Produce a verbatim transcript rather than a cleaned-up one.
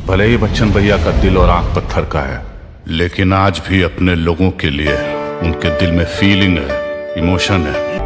भले ही बच्चन भैया का दिल और आंख पत्थर का है, लेकिन आज भी अपने लोगों के लिए उनके दिल में फीलिंग है, इमोशन है।